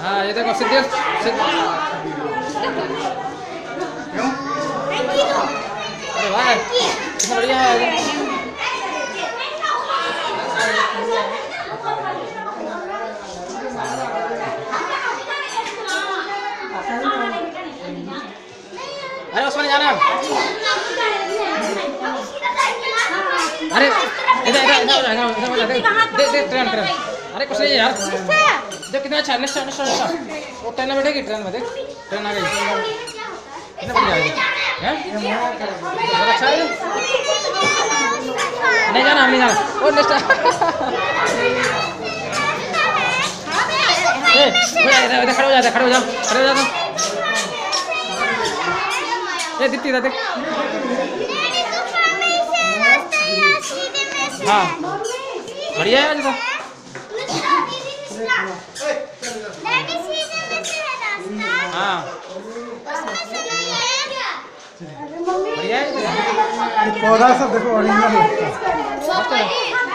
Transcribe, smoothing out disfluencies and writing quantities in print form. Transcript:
हाँ ये देखो सीधे अरे वाह कितना बढ़िया है। अरे उसमें जाना है। अरे इधर ट्रेन ट्रेन। अरे कुछ नहीं यार देख कितना अच्छा निश्चय निश्चय निश्चय वो ट्रेन में बैठेगी ट्रेन में देख ट्रेन आ गई कितना बढ़िया है बहुत अच्छा है। नहीं जाना हम नहीं जाना और निश्चय खड़े हो जाते खड़े हो जाओ खड़े हो जाओ ये दीप्ति देख हाँ बढ़िया है आज तो हाँ बढ़िया है पौधा सब देखो ओरिजिनल